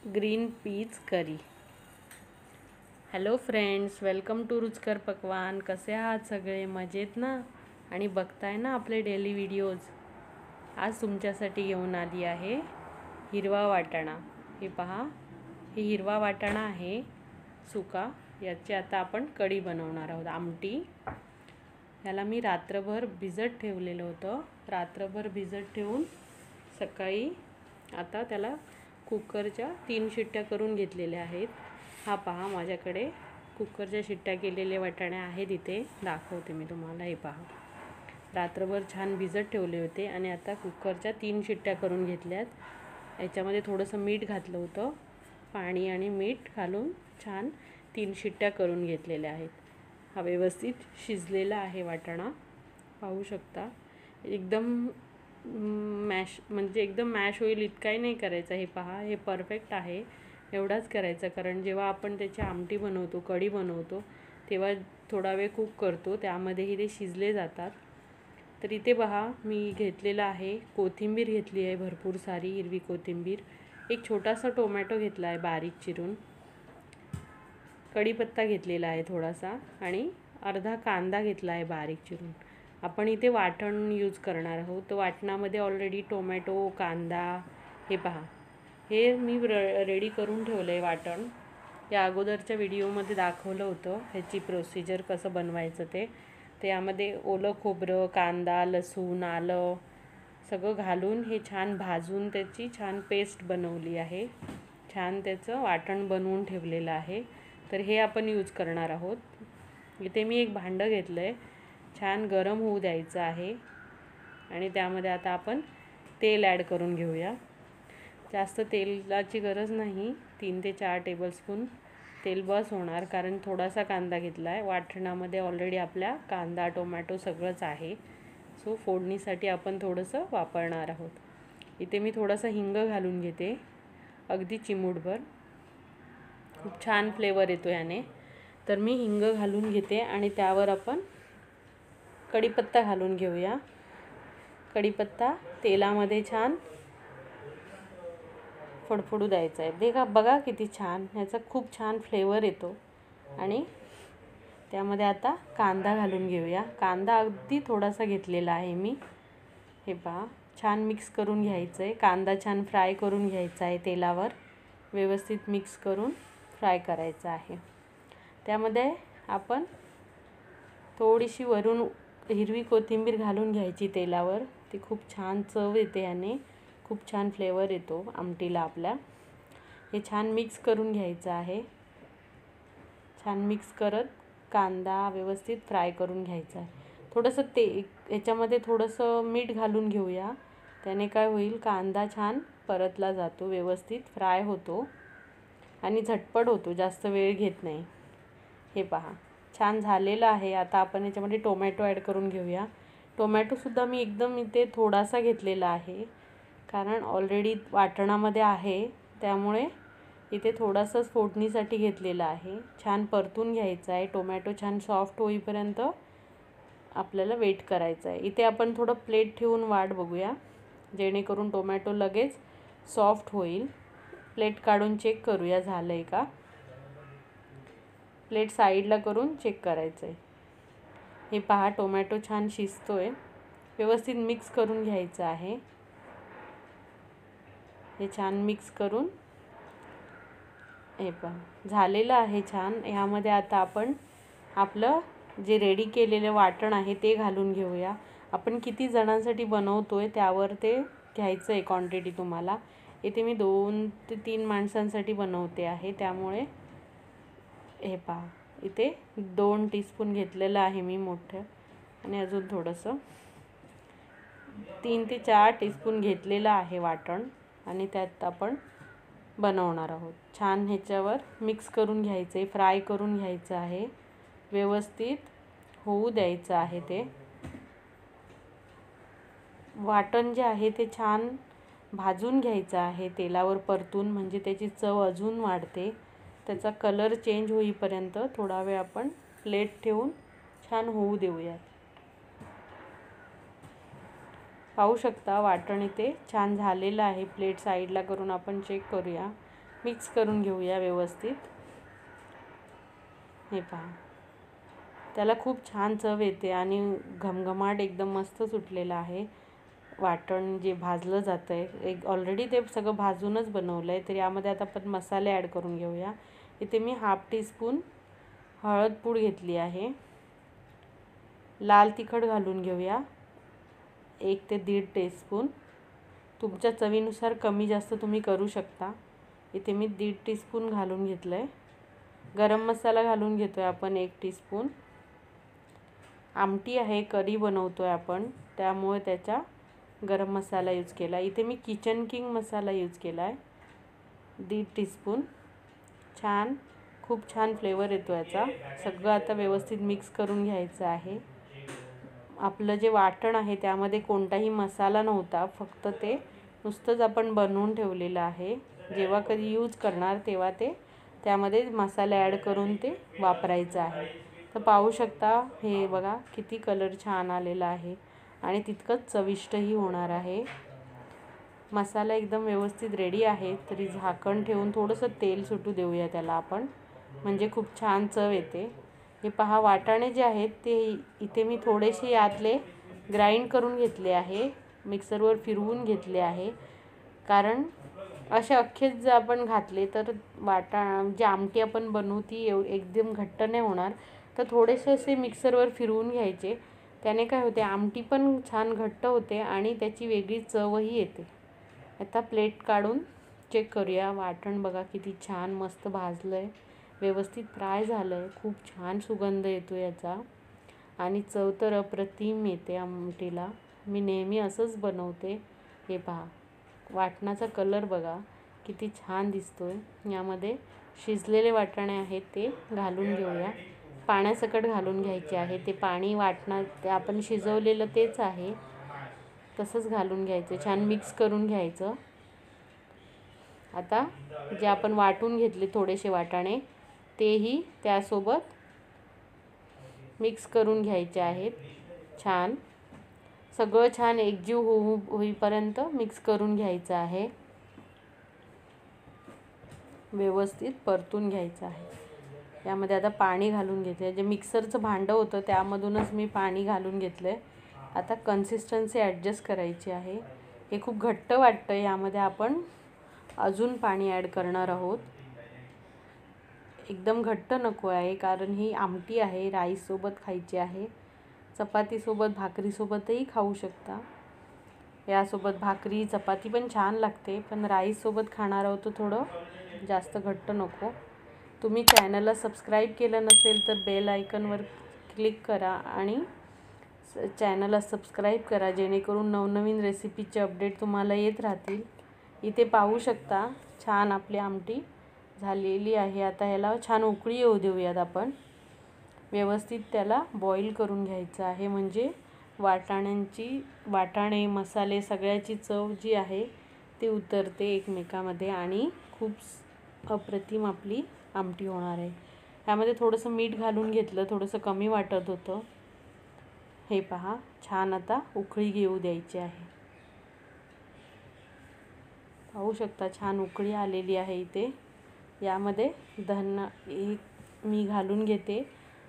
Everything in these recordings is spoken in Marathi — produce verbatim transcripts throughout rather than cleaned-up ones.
Green peas curry. Hello friends, welcome to Ruchkar Pakwan. कसे आहात सगळे? मजेत ना? आणि बघताय ना आपले डेली व्हिडिओज। आज तुमच्यासाठी घेऊन आली आहे हिरवा वाटाणा। हे पहा, हे हिरवा वाटाणा आहे सुका। याची आता आपण कढी बनवणार आहोत, आमटी। याला मी रात्रभर भिजत ठेवलेलं होतं। रात्रभर भिजत ठेवून सकाळी आता त्याला कुकरच्या तीन शिट्ट्या करून घेतलेल्या आहेत। हा पहा, माझ्याकडे कुकरच्या शिट्ट्या केलेले वाटाणे आहेत, इथे दाखवते मी तुम्हाला। हे पहा, रात्रभर छान भिजत ठेवले होते आणि आता कुकरच्या तीन शिट्ट्या करून घेतल्यात। याच्यामध्ये थोडंसं मीठ घातलं होतं, पाणी आणि मीठ घालून छान तीन शिट्ट्या करून घेतलेल्या आहेत। हा व्यवस्थित शिजलेला आहे वाटाणा, पाहू शकता। एकदम मॅश म्हणजे एकदम मॅश होईल इतकाही नाही करायचा। हे पहा, हे परफेक्ट आहे, एवढाच करायचा। कारण जेव्हा आपण त्याची आमटी बनवतो, कढी बनवतो, तेव्हा थोडा वेळ कुक करतो, त्यामध्येही ते शिजले जातात। तर इथे पहा, मी घेतलेला आहे कोथिंबीर, घेतली आहे भरपूर सारी हिरवी कोथिंबीर। एक छोटासा टोमॅटो घेतला आहे बारीक चिरून, कढीपत्ता घेतलेला आहे थोडासा, आणि अर्धा कांदा घेतला आहे बारीक चिरून। आपण इथे वाटण यूज करणार आहोत, तर वाटणामध्ये ऑलरेडी टोमॅटो, कांदा, हे पहा, हे मी रेडी करून ठेवलं आहे वाटण। या अगोदरच्या व्हिडिओमध्ये दाखवलं होतं ह्याची प्रोसिजर कसं बनवायचं ते। त्यामध्ये ओलं खोबरं, कांदा, लसूण, आलं सगळं घालून हे छान भाजून त्याची छान पेस्ट बनवली आहे। छान त्याचं वाटण बनवून ठेवलेलं आहे, तर हे आपण यूज करणार आहोत। इथे मी एक भांडं घेतलं आहे, छान गरम होऊ द्यायचं आहे, आणि त्यामध्ये आता आपण तेल ॲड करून घेऊया। जास्त तेलाची गरज नाही, तीन ते चार टेबलस्पून तेल बस होणार, कारण थोडासा कांदा घेतला आहे। वाटणामध्ये ऑलरेडी आपल्या कांदा, टोमॅटो सगळंच आहे, सो फोडणीसाठी आपण थोडंसं वापरणार आहोत। इथे मी थोडंसं हिंग घालून घेते, अगदी चिमूटभर, खूप छान फ्लेवर येतो याने। तर मी हिंग घालून घेते आणि त्यावर आपण कढीपत्ता घालून घेऊया। कढीपत्ता तेलामध्ये छान फडफडू द्यायचा आहे। देखा, बघा किती छान ह्याचा खूप छान फ्लेवर येतो। आणि त्यामध्ये आता कांदा घालून घेऊया। कांदा अगदी थोडासा घेतलेला आहे मी। हे पहा, छान मिक्स करून घ्यायचं आहे। कांदा छान फ्राय करून घ्यायचा आहे तेलावर, व्यवस्थित मिक्स करून फ्राय करायचं आहे। त्यामध्ये आपण थोडीशी वरून हिरवी कोथिंबीर घालून घ्यायची तेलावर, ती खूप छान चव येते याने, खूप छान फ्लेवर येतो आमटीला आपल्या। हे छान मिक्स करून घ्यायचं आहे। छान मिक्स करत कांदा व्यवस्थित फ्राय करून घ्यायचा आहे। थोडंसं ते याच्यामध्ये थोडंसं मीठ घालून घेऊया, त्याने काय होईल, कांदा छान परतला जातो, व्यवस्थित फ्राय होतो आणि झटपट होतो, जास्त वेळ घेत नाही। हे पहा, छान झालेलं आहे। आता आपण याच्यामध्ये टोमॅटो ॲड करून घेऊया। टोमॅटोसुद्धा मी एकदम इथे थोडासा घेतलेला आहे, कारण ऑलरेडी वाटणामध्ये आहे, त्यामुळे इथे थोडासाच फोडणीसाठी घेतलेला आहे। छान परतून घ्यायचं आहे, टोमॅटो छान सॉफ्ट होईपर्यंत आपल्याला वेट करायचं आहे। इथे आपण थोडं प्लेट ठेवून वाट बघूया, जेणेकरून टोमॅटो लगेच सॉफ्ट होईल। प्लेट काढून चेक करूया झालं आहे का। प्लेट साईडला करून चेक करायचं आहे। हे पहा, टोमॅटो छान शिजतो आहे, व्यवस्थित मिक्स करून घ्यायचं आहे। हे छान मिक्स करून, हे पहा झालेलं आहे छान। ह्यामध्ये आता आपण आपलं जे रेडी केलेलं वाटण आहे ते घालून घेऊया। आपण किती जणांसाठी बनवतो आहे त्यावर ते घ्यायचं आहे क्वांटिटी तुम्हाला। इथे मी दोन ते तीन माणसांसाठी बनवते आहे, त्यामुळे हे पहा, इथे दोन टीस्पून घेतलेलं आहे मी मोठं, आणि अजून थोडंसं तीन ते चार टीस्पून घेतलेलं आहे वाटण, आणि त्यात आपण बनवणार आहोत। छान ह्याच्यावर मिक्स करून घ्यायचं आहे, फ्राय करून घ्यायचं आहे, व्यवस्थित होऊ द्यायचं आहे। ते वाटण जे आहे ते छान भाजून घ्यायचं आहे तेलावर परतून, म्हणजे त्याची चव अजून वाढते। त्याचा कलर चेंज होईपर्यंत थोडा वेळ आपण प्लेट ठेवून छान होऊ देऊयात। पाहू शकता वाटण इथे छान झालेलं आहे। प्लेट साईडला करून आपण चेक करूया, मिक्स करून घेऊया व्यवस्थित. हे पहा, त्याला खूप छान चव येते आणि घमघमाट एकदम मस्त सुटलेला आहे. वाटण जे भाजलं जातं आहे, एक ऑलरेडी ते सगळं भाजूनच बनवलं आहे. तर यामध्ये आता आपण मसाले ॲड करून घेऊया. इथे मी हाफ टीस्पून हळद पूड घेतली आहे. लाल तिखट घालून घेऊया एक ते दीड टीस्पून. तुमच्या चवीनुसार कमी जास्त तुम्ही करू शकता. इथे मी दीड टीस्पून घालून घेतलं आहे. गरम मसाला घालून घेतो आहे आपण एक टीस्पून. आमटी आहे, करी बनवतो आहे आपण, त्यामुळे त्याचा गरम मसाला यूज केला. इथे मी किचन किंग मसाला यूज केला आहे दीड टीस्पून. छान, खूप छान फ्लेवर येतो याचा. सगळं आता व्यवस्थित मिक्स करून घ्यायचं आहे. आपलं जे वाटण आहे त्यामध्ये कोणताही मसाला नव्हता, फक्त ते नुसतंच आपण बनवून ठेवलेलं आहे. जेव्हा कधी यूज करणार तेव्हा ते त्यामध्ये मसाले ॲड करून ते वापरायचं आहे. तर पाहू शकता, हे बघा किती कलर छान आलेला आहे आणि तितकंच चविष्टही होणार आहे. मसाला एकदम व्यवस्थित रेडी आहे. तरी झाकण ठेवून थोडंसं तेल सुटू देऊया त्याला आपण, म्हणजे खूप छान चव येते. हे पहा, वाटाणे जे आहेत ते इथे मी थोडेसे यातले ग्राइंड करून घेतले आहे, मिक्सरवर फिरवून घेतले आहे. कारण असे अख्खेच जर आपण घातले तर वाटा जी आमटी आपण बनवू ती एव एकदम घट्ट नाही होणार. तर थोडेसे असे मिक्सरवर फिरवून घ्यायचे. त्याने काय होते, आमटी पण छान घट्ट होते आणि त्याची वेगळी चवही येते. आता प्लेट काढून चेक करूया. वाटण बघा किती छान मस्त भाजलं आहे, व्यवस्थित फ्राय झालं आहे. खूप छान सुगंध येतो याचा आणि चव तर अप्रतिम येते आमटीला. मी नेहमी असंच बनवते. हे पहा, वाटणाचा कलर बघा किती छान दिसतोय. यामध्ये शिजलेले वाटाणे आहेत ते घालून घेऊया. पाण्यासकट घालून घ्यायचे आहे. ते पाणी वाटणं ते आपण शिजवलेलं तेच आहे, तसंच घालून घ्यायचं. छान मिक्स करून घ्यायचं. आता जे आपण वाटून घेतले थोडेसे वाटाणे तेही त्यासोबत मिक्स करून घ्यायचे आहेत. छान सगळं छान एकजीव होऊ होईपर्यंत मिक्स करून घ्यायचं आहे. व्यवस्थित परतून घ्यायचं आहे. यामध्ये आता पाणी घालून घेतले. जे मिक्सरचं भांडं होतं त्यामधूनच मी पाणी घालून घेतलं आहे. आता कन्सिस्टन्सी ॲडजस्ट करायची आहे. हे खूप घट्ट वाटतं, यामध्ये आपण अजून पाणी ॲड करणार आहोत. एकदम घट्ट नको आहे, कारण ही आमटी आहे, राईससोबत खायची आहे. चपातीसोबत भाकरीसोबतही खाऊ शकता. यासोबत भाकरी चपाती पण छान लागते, पण राईससोबत खाणार आहोत तर थोडं जास्त घट्ट नको. तुम्ही चॅनलला सबस्क्राईब केलं नसेल तर बेल आयकनवर क्लिक करा आणि चॅनलला सबस्क्राईब करा, जेणेकरून नवनवीन रेसिपीचे अपडेट तुम्हाला येत राहतील. इथे पाहू शकता छान आपली आमटी झालेली आहे. आता ह्याला छान उकळी येऊ देऊयात आपण. व्यवस्थित त्याला बॉईल करून घ्यायचं आहे, म्हणजे वाटाण्यांची वाटाणे मसाले सगळ्याची चव जी आहे ती उतरते एकमेकामध्ये आणि खूप अप्रतिम आपली आमटी होणार आहे. त्यामध्ये थोडंसं मीठ घालून घेतलं, थोडंसं कमी वाटत होतं. हे पहा, छान आता उकळी घेऊ द्यायची आहे. पाहू शकता छान उकळी आलेली आहे. इथे यामध्ये धना एक मी घालून घेते,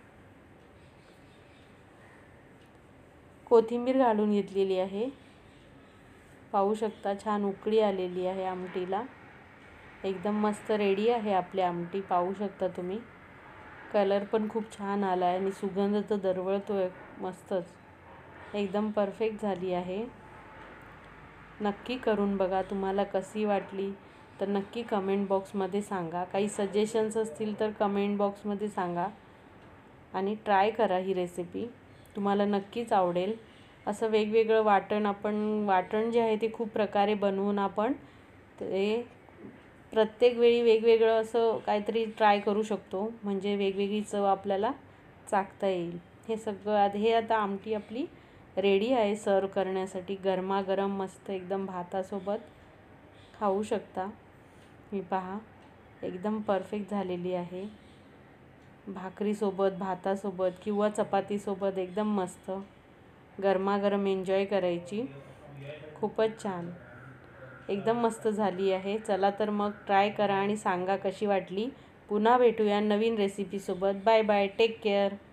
कोथिंबीर घालून घेतलेली आहे. पाहू शकता छान उकळी आलेली आहे आमटीला. एकदम मस्त रेडी आहे आपली आमटी. पाहू शकता तुम्ही, कलर पण खूप छान आला आहे आणि सुगंध तर दरवळतो आहे मस्तच. एकदम परफेक्ट झाली आहे. नक्की करून बघा. तुम्हाला कशी वाटली तर नक्की कमेंट बॉक्समध्ये सांगा. काही सजेशन्स असतील तर कमेंट बॉक्समध्ये सांगा आणि ट्राय करा ही रेसिपी, तुम्हाला नक्कीच आवडेल. असं वेगवेगळं वाटण आपण वाटण जे आहे ते खूप प्रकारे बनवून आपण ते प्रत्येक वेळी वेगवेगळं असं काहीतरी ट्राय करू शकतो, म्हणजे वेगवेगळी चव आपल्याला चाखता येईल. हे सगळं हे आता आमटी आपली रेडी आहे सर्व करण्यासाठी. गरमागरम मस्त एकदम भातासोबत खाऊ शकता. मी पहा एकदम परफेक्ट झालेली आहे. भाकरीसोबत, भातासोबत किंवा चपातीसोबत एकदम मस्त गरमागरम एन्जॉय करायची. खूपच छान. एकदम मस्त झाली आहे. चला तर मग ट्राय करा आणि सांगा कशी वाटली. पुन्हा भेटूया नवीन रेसिपीसोबत. Bye bye, take care.